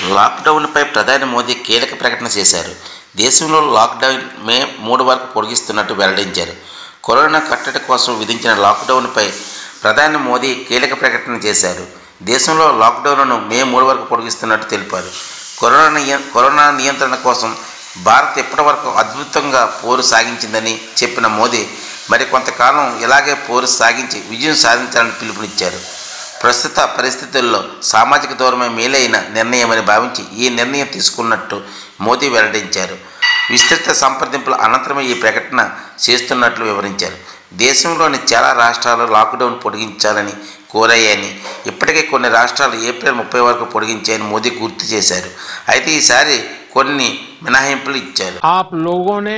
లాక్డౌన్పై ప్రధాని మోదీ కీలక ప్రకటన చేశారు. దేశంలో లాక్డౌన్ మే 3 వరకు పొడిగిస్తున్నట్టు వెల్లడించారు. కరోనా కట్టడి కోసం విధించిన లాక్డౌన్పై ప్రధాని మోదీ కీలక ప్రకటన చేశారు. దేశంలో లాక్డౌన్ను మే 3 వరకు పొడిగిస్తున్నట్టు తెలిపారు. కరోనా నియంత్రణ కోసం భారత్ ఇప్పటివరకు అద్భుతంగా పోరు సాగించిందని చెప్పిన మోదీ మరికొంతకాలం ఇలాగే పోరు సాగించి విజయం సాధించాలని పిలుపునిచ్చారు. ప్రస్తుత పరిస్థితుల్లో సామాజిక దూరమే మేలైన నిర్ణయమని భావించి ఈ నిర్ణయం తీసుకున్నట్టు మోదీ వెల్లడించారు. విస్తృత సంప్రదింపుల అనంతరమే ఈ ప్రకటన చేస్తున్నట్లు వివరించారు. దేశంలోని చాలా రాష్ట్రాలు లాక్డౌన్ పొడిగించాలని కోరాయని, ఇప్పటికే కొన్ని రాష్ట్రాలు ఏప్రిల్ 30 వరకు పొడిగించాయని మోదీ గుర్తు చేశారు. అయితే ఈసారి కొన్ని మినహాయింపులు ఇచ్చారు. आप लोगों ने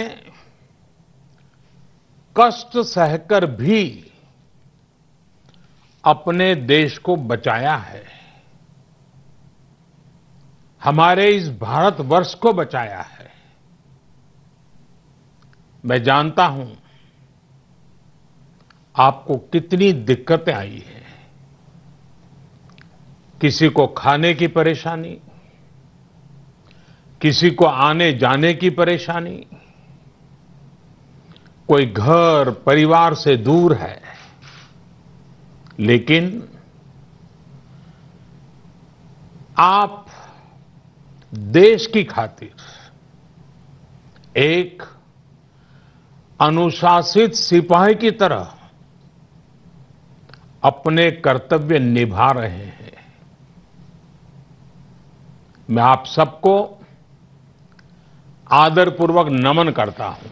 कष्ट सहकर भी अपने देश को बचाया है, हमारे इस भारतवर्ष को बचाया है। मैं जानता हूं आपको कितनी दिक्कतें आई हैं। किसी को खाने की परेशानी, किसी को आने जाने की परेशानी, कोई घर परिवार से दूर है, लेकिन आप देश की खातिर एक अनुशासित सिपाही की तरह अपने कर्तव्य निभा रहे हैं। मैं आप सबको आदरपूर्वक नमन करता हूं।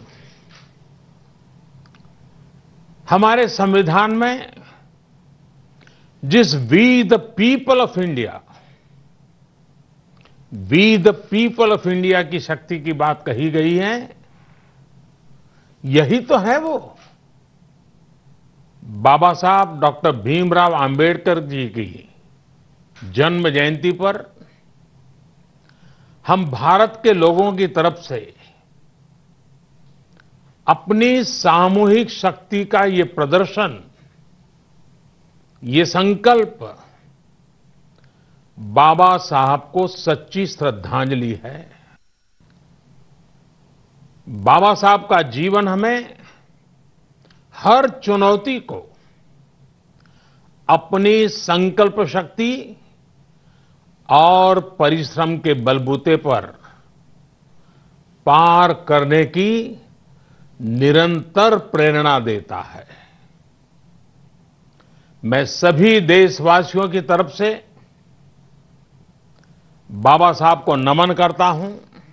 हमारे संविधान में जिस we the people of India, we the people of India की शक्ति की बात कही गई है, यही तो है वो। बाबा साहब डॉक्टर भीमराव अंबेडकर जी की जन्म जयंती पर हम भारत के लोगों की तरफ से अपनी सामूहिक शक्ति का ये प्रदर्शन, ये संकल्प बाबा साहब को सच्ची श्रद्धांजलि है। बाबा साहब का जीवन हमें हर चुनौती को अपनी संकल्प शक्ति और परिश्रम के बलबूते पर पार करने की निरंतर प्रेरणा देता है। मैं सभी देशवासियों की तरफ से बाबा साहब को नमन करता हूं।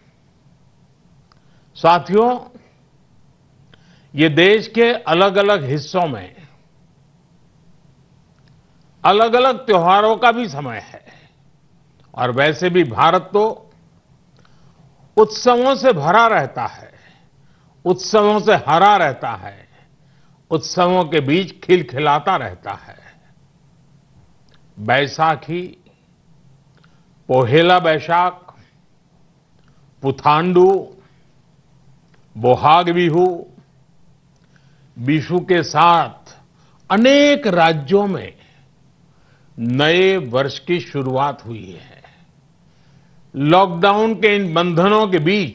साथियों, ये देश के अलग अलग हिस्सों में अलग अलग त्योहारों का भी समय है, और वैसे भी भारत तो उत्सवों से भरा रहता है, उत्सवों से हरा रहता है, उत्सवों के बीच खिलखिलाता रहता है। बैसाखी, पोहेला बैशाख, पुथांडू, बोहाग बिहू, बिशु के साथ अनेक राज्यों में नए वर्ष की शुरुआत हुई है। लॉकडाउन के इन बंधनों के बीच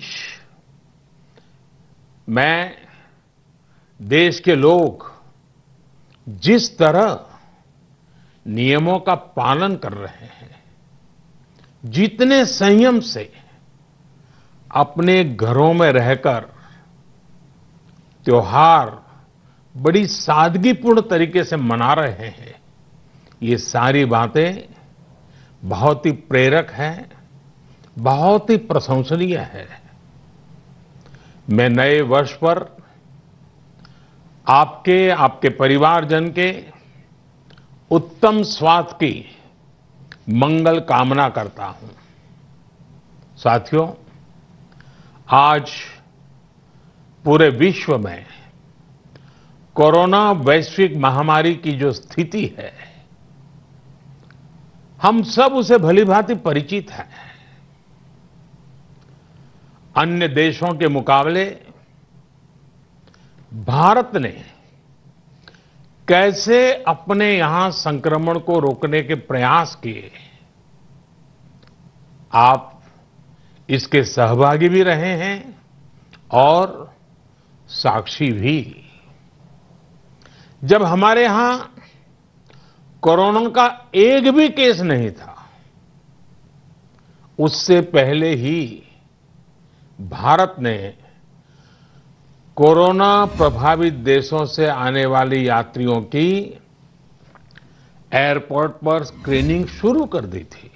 मैं देश के लोग जिस तरह नियमों का पालन कर रहे हैं, जितने संयम से अपने घरों में रहकर त्योहार बड़ी सादगीपूर्ण तरीके से मना रहे हैं, ये सारी बातें बहुत ही प्रेरक हैं, बहुत ही प्रशंसनीय है। मैं नए वर्ष पर आपके परिवारजन के उत्तम स्वास्थ्य की मंगल कामना करता हूं। साथियों, आज पूरे विश्व में कोरोना वैश्विक महामारी की जो स्थिति है, हम सब उसे भलीभांति परिचित हैं। अन्य देशों के मुकाबले भारत ने कैसे अपने यहां संक्रमण को रोकने के प्रयास किए, आप इसके सहभागी भी रहे हैं और साक्षी भी। जब हमारे यहां कोरोना का एक भी केस नहीं था, उससे पहले ही भारत ने कोरोना प्रभावित देशों से आने वाले यात्रियों की एयरपोर्ट पर स्क्रीनिंग शुरू कर दी थी।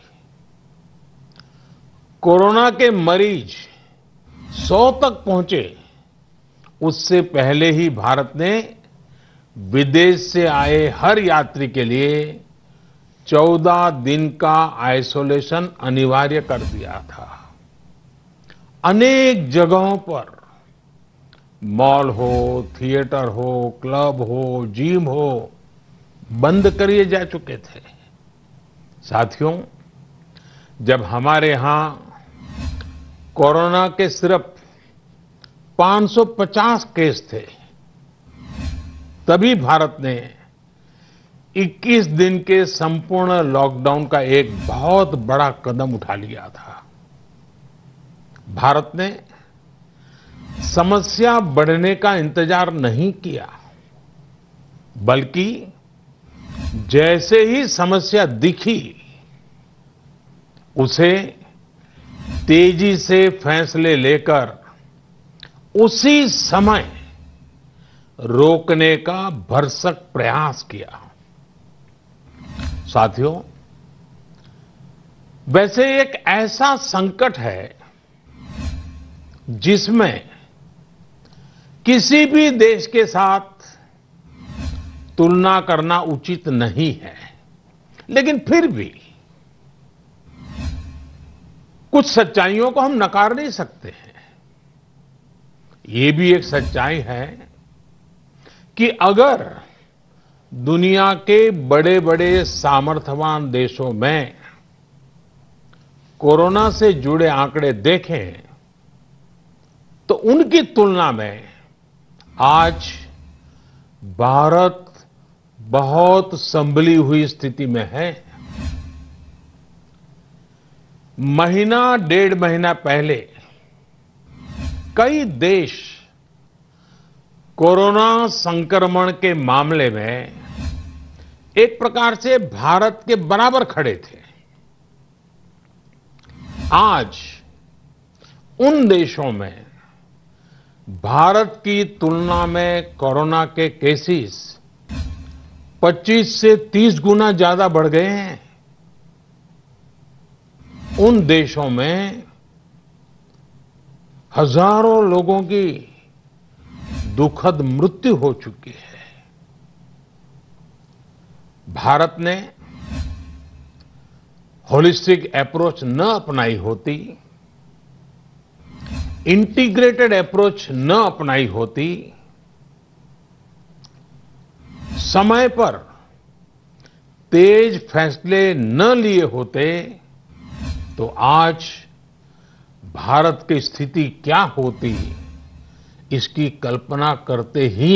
कोरोना के मरीज 100 तक पहुंचे, उससे पहले ही भारत ने विदेश से आए हर यात्री के लिए 14 दिन का आइसोलेशन अनिवार्य कर दिया था। अनेक जगहों पर मॉल हो, थिएटर हो, क्लब हो, जिम हो, बंद करिए जा चुके थे। साथियों, जब हमारे यहां कोरोना के सिर्फ 550 केस थे, तभी भारत ने 21 दिन के संपूर्ण लॉकडाउन का एक बहुत बड़ा कदम उठा लिया था। भारत ने समस्या बढ़ने का इंतजार नहीं किया, बल्कि जैसे ही समस्या दिखी, उसे तेजी से फैसले लेकर उसी समय रोकने का भरसक प्रयास किया। साथियों, वैसे एक ऐसा संकट है जिसमें किसी भी देश के साथ तुलना करना उचित नहीं है, लेकिन फिर भी कुछ सच्चाइयों को हम नकार नहीं सकते हैं। ये भी एक सच्चाई है कि अगर दुनिया के बड़े बड़े सामर्थ्यवान देशों में कोरोना से जुड़े आंकड़े देखें, तो उनकी तुलना में आज भारत बहुत संभली हुई स्थिति में है। महीना 1.5 महीना पहले कई देश कोरोना संक्रमण के मामले में एक प्रकार से भारत के बराबर खड़े थे। आज उन देशों में भारत की तुलना में कोरोना के केसेस 25 से 30 गुना ज्यादा बढ़ गए हैं। उन देशों में हजारों लोगों की दुखद मृत्यु हो चुकी है। भारत ने होलिस्टिक अप्रोच न अपनाई होती, इंटीग्रेटेड अप्रोच न अपनाई होती, समय पर तेज फैसले न लिए होते, तो आज भारत की स्थिति क्या होती, इसकी कल्पना करते ही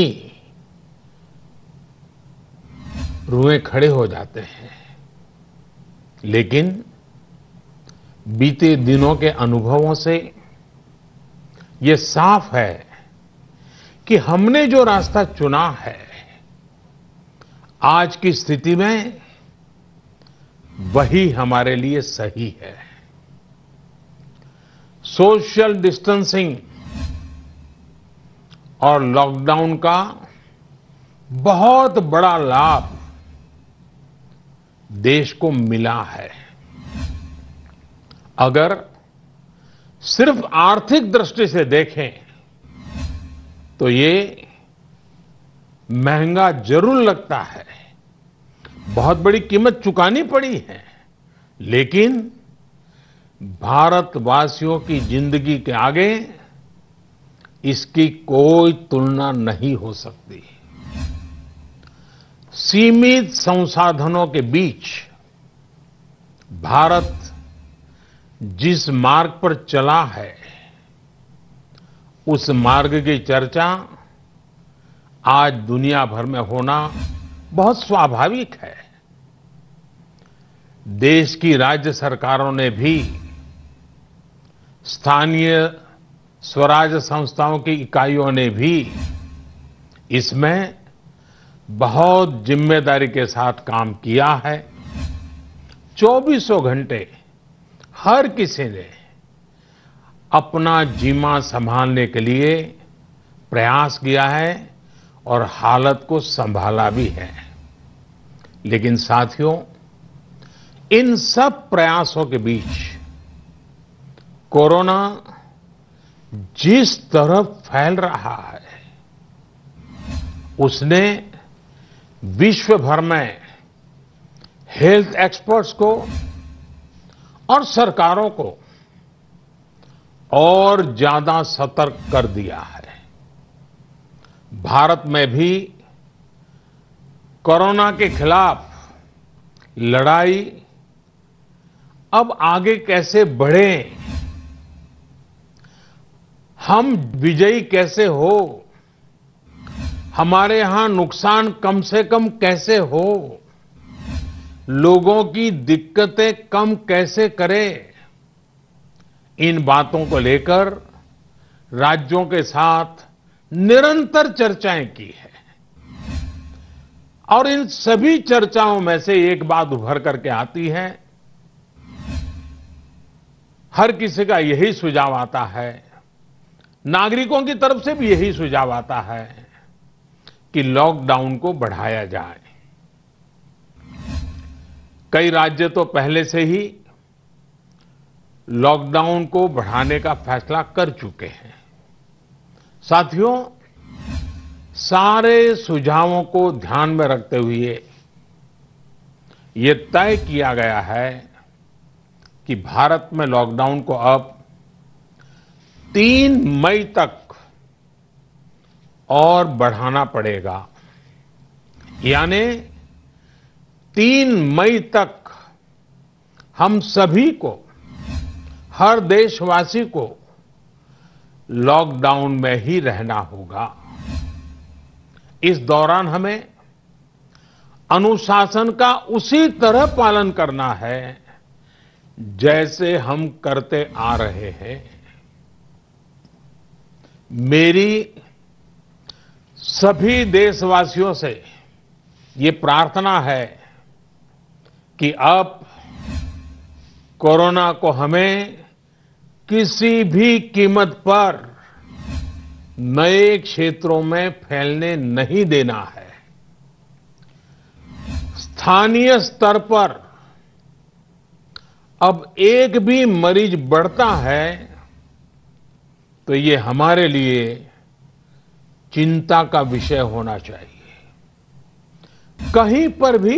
रुएं खड़े हो जाते हैं। लेकिन बीते दिनों के अनुभवों से ये साफ है कि हमने जो रास्ता चुना है, आज की स्थिति में वही हमारे लिए सही है। सोशल डिस्टेंसिंग और लॉकडाउन का बहुत बड़ा लाभ देश को मिला है। अगर सिर्फ आर्थिक दृष्टि से देखें तो ये महंगा जरूर लगता है, बहुत बड़ी कीमत चुकानी पड़ी है, लेकिन भारतवासियों की जिंदगी के आगे इसकी कोई तुलना नहीं हो सकती। सीमित संसाधनों के बीच भारत जिस मार्ग पर चला है, उस मार्ग की चर्चा आज दुनिया भर में होना बहुत स्वाभाविक है। देश की राज्य सरकारों ने भी स्थानीय स्वराज संस्थाओं की इकाइयों ने भी इसमें बहुत जिम्मेदारी के साथ काम किया है। चौबीसों घंटे हर किसी ने अपना जीमा संभालने के लिए प्रयास किया है और हालत को संभाला भी है। लेकिन साथियों, इन सब प्रयासों के बीच कोरोना जिस तरफ फैल रहा है, उसने विश्व भर में हेल्थ एक्सपर्ट्स को और सरकारों को और ज्यादा सतर्क कर दिया है। भारत में भी कोरोना के खिलाफ लड़ाई अब आगे कैसे बढ़े, हम विजयी कैसे हो, हमारे यहां नुकसान कम से कम कैसे हो, लोगों की दिक्कतें कम कैसे करें, इन बातों को लेकर राज्यों के साथ निरंतर चर्चाएं की है। और इन सभी चर्चाओं में से एक बात उभर करके आती है, हर किसी का यही सुझाव आता है, नागरिकों की तरफ से भी यही सुझाव आता है कि लॉकडाउन को बढ़ाया जाए। कई राज्य तो पहले से ही लॉकडाउन को बढ़ाने का फैसला कर चुके हैं। साथियों, सारे सुझावों को ध्यान में रखते हुए ये तय किया गया है कि भारत में लॉकडाउन को अब 3 मई तक और बढ़ाना पड़ेगा। यानी 3 मई तक हम सभी को, हर देशवासी को लॉकडाउन में ही रहना होगा। इस दौरान हमें अनुशासन का उसी तरह पालन करना है जैसे हम करते आ रहे हैं। मेरी सभी देशवासियों से ये प्रार्थना है कि अब कोरोना को हमें किसी भी कीमत पर नए क्षेत्रों में फैलने नहीं देना है। स्थानीय स्तर पर अब एक भी मरीज बढ़ता है तो ये हमारे लिए चिंता का विषय होना चाहिए। कहीं पर भी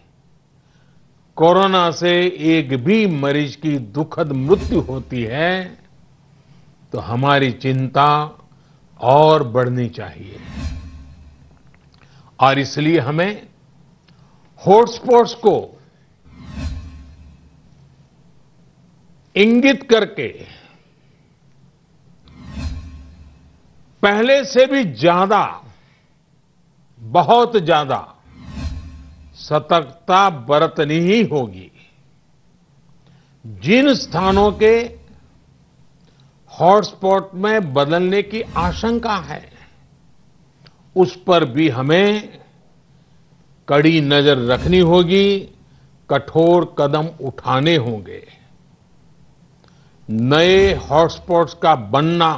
कोरोना से एक भी मरीज की दुखद मृत्यु होती है तो हमारी चिंता और बढ़नी चाहिए। और इसलिए हमें हॉटस्पॉट्स को इंगित करके पहले से भी ज्यादा, बहुत ज्यादा सतर्कता बरतनी ही होगी। जिन स्थानों के हॉटस्पॉट में बदलने की आशंका है, उस पर भी हमें कड़ी नजर रखनी होगी, कठोर कदम उठाने होंगे। नए हॉटस्पॉट्स का बनना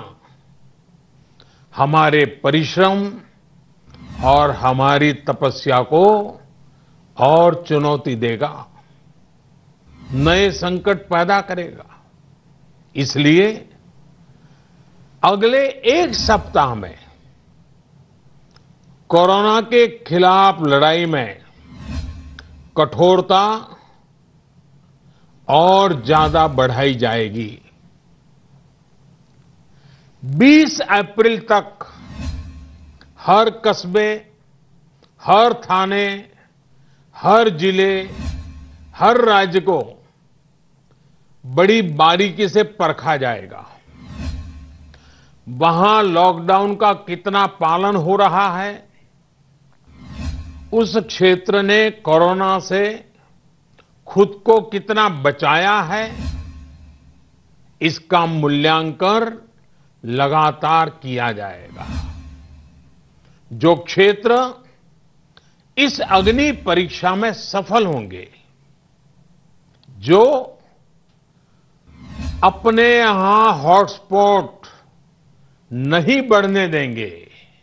हमारे परिश्रम और हमारी तपस्या को और चुनौती देगा, नए संकट पैदा करेगा। इसलिए अगले एक सप्ताह में कोरोना के खिलाफ लड़ाई में कठोरता और ज्यादा बढ़ाई जाएगी। 20 अप्रैल तक हर कस्बे, हर थाने, हर जिले, हर राज्य को बड़ी बारीकी से परखा जाएगा। वहां लॉकडाउन का कितना पालन हो रहा है, उस क्षेत्र ने कोरोना से खुद को कितना बचाया है, इसका मूल्यांकन लगातार किया जाएगा। जो क्षेत्र इस अग्नि परीक्षा में सफल होंगे, जो अपने यहां हॉटस्पॉट नहीं बढ़ने देंगे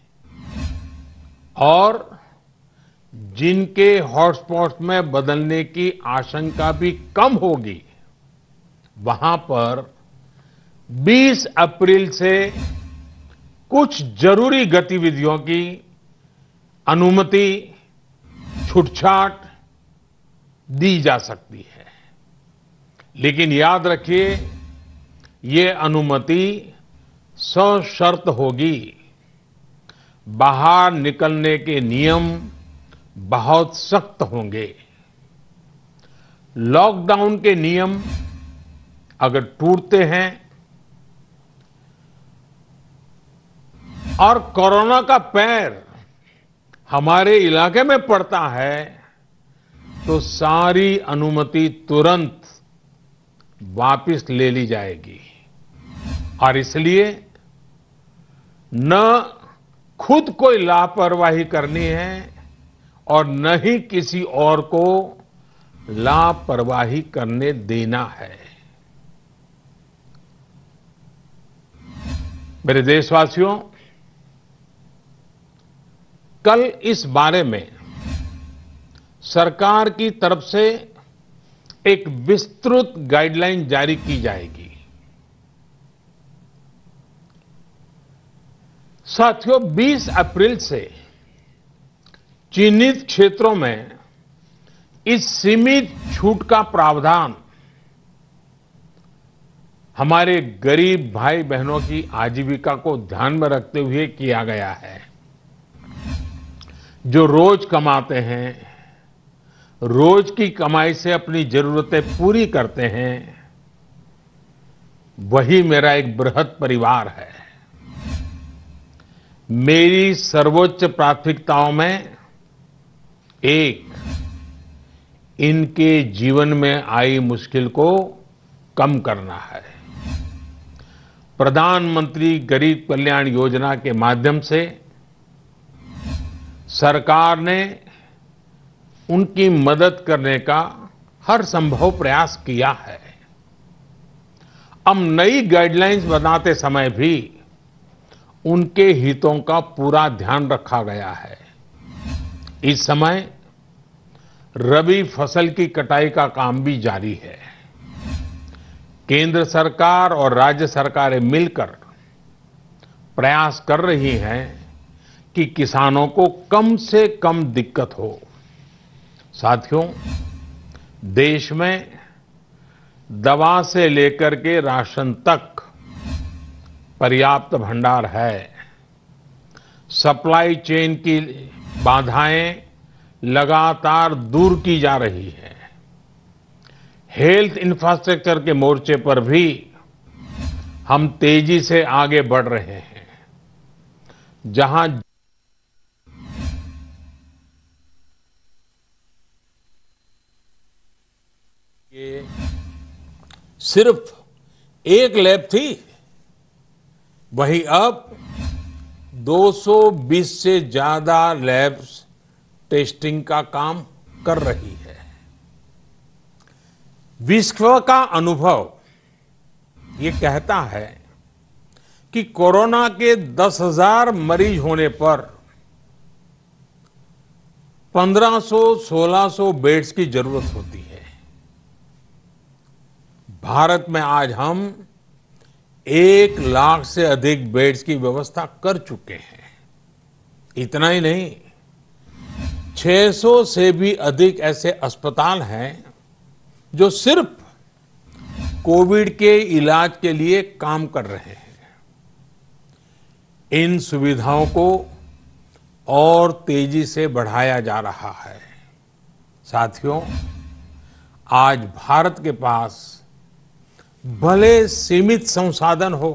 और जिनके हॉटस्पॉट में बदलने की आशंका भी कम होगी, वहां पर 20 अप्रैल से कुछ जरूरी गतिविधियों की अनुमति, छूटछाट दी जा सकती है। लेकिन याद रखिए, ये अनुमति सशर्त होगी। बाहर निकलने के नियम बहुत सख्त होंगे। लॉकडाउन के नियम अगर टूटते हैं और कोरोना का पैर हमारे इलाके में पड़ता है, तो सारी अनुमति तुरंत वापस ले ली जाएगी। और इसलिए न खुद कोई लापरवाही करनी है और न ही किसी और को लापरवाही करने देना है। मेरे देशवासियों, कल इस बारे में सरकार की तरफ से एक विस्तृत गाइडलाइन जारी की जाएगी। साथियों, 20 अप्रैल से चिन्हित क्षेत्रों में इस सीमित छूट का प्रावधान हमारे गरीब भाई बहनों की आजीविका को ध्यान में रखते हुए किया गया है। जो रोज कमाते हैं, रोज की कमाई से अपनी जरूरतें पूरी करते हैं, वही मेरा एक बृहद परिवार है। मेरी सर्वोच्च प्राथमिकताओं में एक, इनके जीवन में आई मुश्किल को कम करना है। प्रधानमंत्री गरीब कल्याण योजना के माध्यम से सरकार ने उनकी मदद करने का हर संभव प्रयास किया है। अब नई गाइडलाइंस बनाते समय भी उनके हितों का पूरा ध्यान रखा गया है। इस समय रबी फसल की कटाई का काम भी जारी है। केंद्र सरकार और राज्य सरकारें मिलकर प्रयास कर रही हैं कि किसानों को कम से कम दिक्कत हो। साथियों, देश में दवा से लेकर के राशन तक पर्याप्त भंडार है। सप्लाई चेन की बाधाएं लगातार दूर की जा रही है। हेल्थ इंफ्रास्ट्रक्चर के मोर्चे पर भी हम तेजी से आगे बढ़ रहे हैं। जहां सिर्फ एक लैब थी, वहीं अब 220 से ज्यादा लैब्स टेस्टिंग का काम कर रही है। विश्व का अनुभव ये कहता है कि कोरोना के 10,000 मरीज होने पर 1500-1600 बेड्स की जरूरत होती है। भारत में आज हम 1 लाख से अधिक बेड्स की व्यवस्था कर चुके हैं। इतना ही नहीं, 600 से भी अधिक ऐसे अस्पताल हैं जो सिर्फ कोविड के इलाज के लिए काम कर रहे हैं। इन सुविधाओं को और तेजी से बढ़ाया जा रहा है। साथियों, आज भारत के पास भले सीमित संसाधन हो,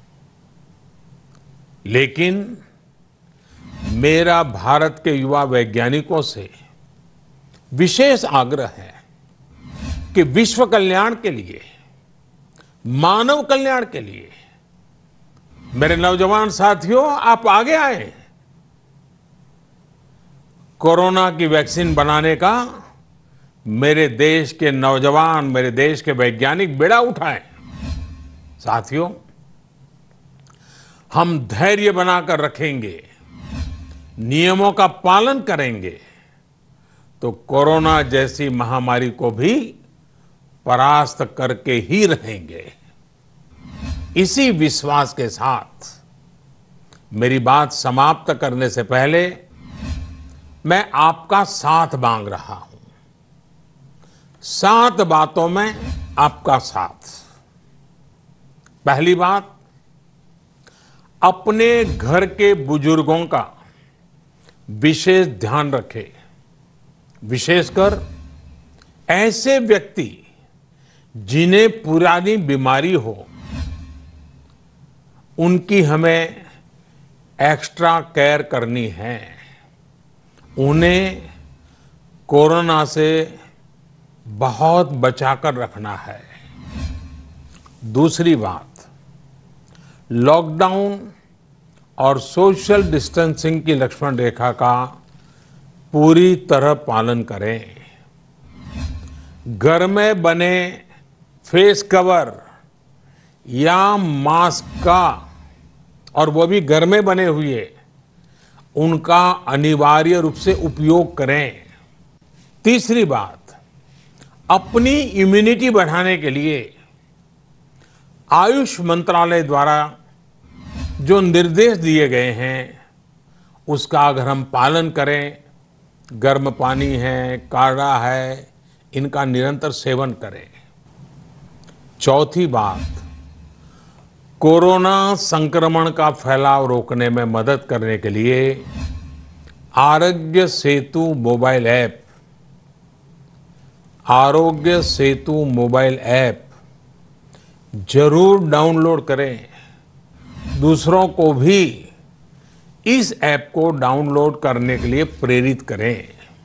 लेकिन मेरा भारत के युवा वैज्ञानिकों से विशेष आग्रह है कि विश्व कल्याण के लिए मानव कल्याण के लिए। मेरे नौजवान साथियों, आप आगे आए। कोरोना की वैक्सीन बनाने का मेरे देश के नौजवान, मेरे देश के वैज्ञानिक बेड़ा उठाएं। साथियों, हम धैर्य बनाकर रखेंगे, नियमों का पालन करेंगे, तो कोरोना जैसी महामारी को भी परास्त करके ही रहेंगे। इसी विश्वास के साथ मेरी बात समाप्त करने से पहले मैं आपका साथ मांग रहा हूं। 7 बातों में आपका साथ। पहली बात, अपने घर के बुजुर्गों का विशेष ध्यान रखें। विशेषकर ऐसे व्यक्ति जिन्हें पुरानी बीमारी हो, उनकी हमें एक्स्ट्रा केयर करनी है। उन्हें कोरोना से बहुत बचाकर रखना है। दूसरी बात, लॉकडाउन और सोशल डिस्टेंसिंग की लक्ष्मण रेखा का पूरी तरह पालन करें। घर में बने फेस कवर या मास्क का, और वो भी घर में बने हुए, उनका अनिवार्य रूप से उपयोग करें। तीसरी बात, अपनी इम्यूनिटी बढ़ाने के लिए आयुष मंत्रालय द्वारा जो निर्देश दिए गए हैं, उसका अगर हम पालन करें, गर्म पानी है, काढ़ा है, इनका निरंतर सेवन करें। चौथी बात, कोरोना संक्रमण का फैलाव रोकने में मदद करने के लिए आरोग्य Setu mobile app, Aarogya Setu mobile app जरूर डाउनलोड करें। दूसरों को भी इस ऐप को डाउनलोड करने के लिए प्रेरित करें।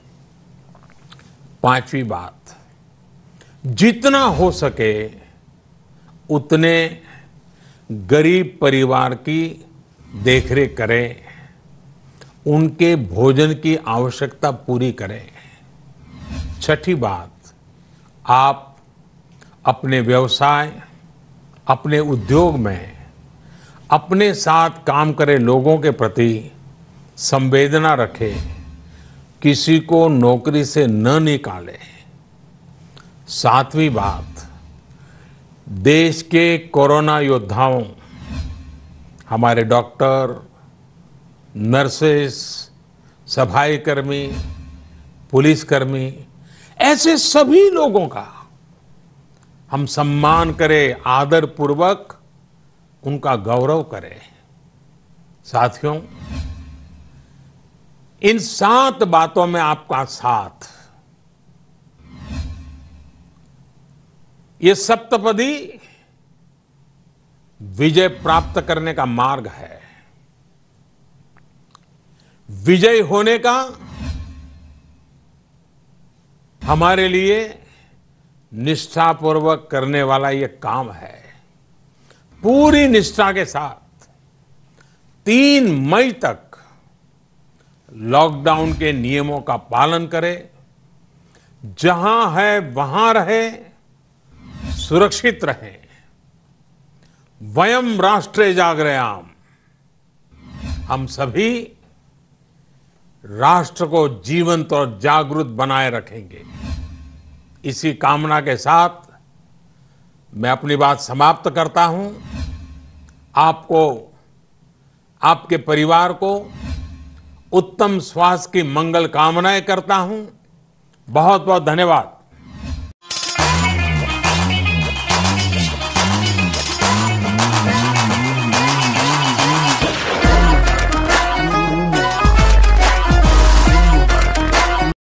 पांचवी बात, जितना हो सके उतने गरीब परिवार की देखरेख करें, उनके भोजन की आवश्यकता पूरी करें। छठी बात, आप अपने व्यवसाय, अपने उद्योग में अपने साथ काम करे लोगों के प्रति संवेदना रखें, किसी को नौकरी से न निकालें। सातवीं बात, देश के कोरोना योद्धाओं, हमारे डॉक्टर, नर्सेस, सफाई कर्मी, पुलिसकर्मी, ऐसे सभी लोगों का हम सम्मान करें, आदर पूर्वक उनका गौरव करें। साथियों, इन 7 बातों में आपका साथ, ये सप्तपदी विजय प्राप्त करने का मार्ग है। विजय होने का हमारे लिए निष्ठापूर्वक करने वाला ये काम है। पूरी निष्ठा के साथ 3 मई तक लॉकडाउन के नियमों का पालन करें। जहां है वहां रहे, सुरक्षित रहें। वयम राष्ट्रे जागृयाम, हम सभी राष्ट्र को जीवंत और जागृत बनाए रखेंगे। इसी कामना के साथ मैं अपनी बात समाप्त करता हूं। आपको, आपके परिवार को उत्तम स्वास्थ्य की मंगल कामनाएं करता हूं। बहुत बहुत धन्यवाद।